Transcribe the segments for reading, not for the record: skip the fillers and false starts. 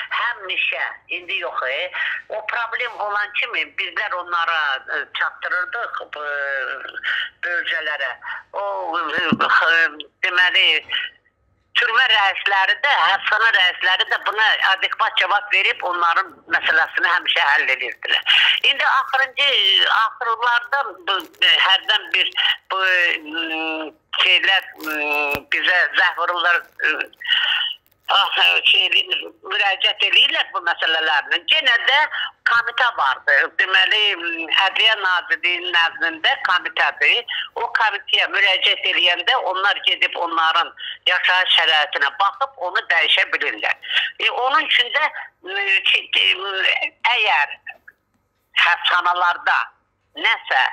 həmişə, indi yox, o problem olan kimi bizlər onlara çatdırırdıq bölgələrə. O, deməli, türmə rəisləri də, həbsxana rəisləri də buna adekvat cavab verib onların məsələsini həmişə həll edirdilər. İndi axırlarda hərdən bir bu şeylər bizə zəhvurlar müraciət edirlər bu məsələlərlə. Yenə də komitə vardı. Deməli, Ədliyyə Nazirliyinin nəzdində komitədir. O komitəyə müraciət edəndə onlar gedib onların yaşayış şəraitinə baxıb onu dəyişə bilirlər. Onun üçün də əgər həbsxanalarda nəsə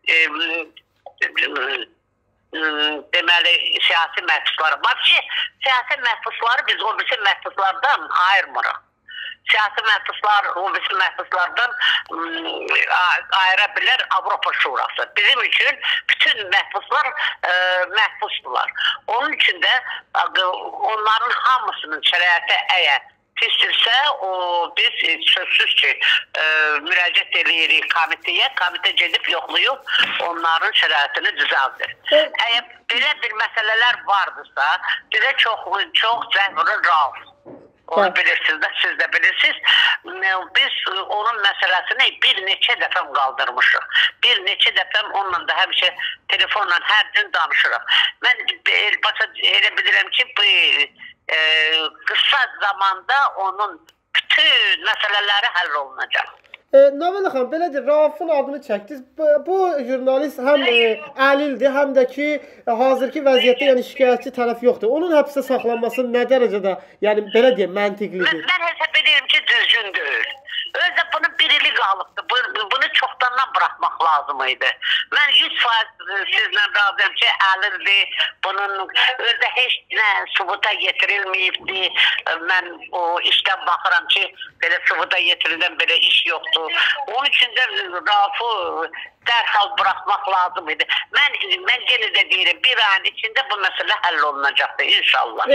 deməli, siyasi məhbusları var ki, siyasi məhbusları biz o birisi məhbuslardan ayırmırıq. Siyasi məhbuslar o birisi məhbuslardan ayıra bilər Avropa Şurası. Bizim üçün bütün məhbuslar məhbusdular. Onun üçün də onların hamısının şəraiti əgər pisdirsə, biz sözsüz ki, müraciət edirik komitəyə, komitə gedib yoxlayıb onların şəraitini düzəldir. Əgər belə bir məsələlər vardırsa, bizə çox zəhvurur Rauf. Onu bilirsiniz də, siz də bilirsiniz. Biz onun məsələsini bir neçə dəfə qaldırmışıq. Bir neçə dəfə onunla da həmişə telefonla hər gün danışırıq. Mən elə bilirəm ki, bu qısa zamanda onun bütün məsələləri həll olunacaq. Navilə xanım, belədir, Raufun adını çəkdiniz. Bu jurnalist həm əlildir, həm də ki, hazırki vəziyyətdə yəni şikayətçi tərəf yoxdur. Onun həbsdə saxlanması nə dərəcədə, yəni belə deyək, məntiqlidir? Mən hesab edirəm ki, düzgün deyil. Özdə bunun bir ili qalıbdır. Bunu çoxdandan buraxmaq lazım idi. Mən 100% sizlə razıyam ki, əlildir. Bunun özdə heç nə sübuta getirilməyibdir. Mən o işdən baxıram ki, belə sübuta getirilən belə iş yoxdur. Onun üçün də Rafı dərhal buraxmaq lazım idi. Mən yenə də deyirəm, bir ayın içində bu məsələ həll olunacaqdır inşallah.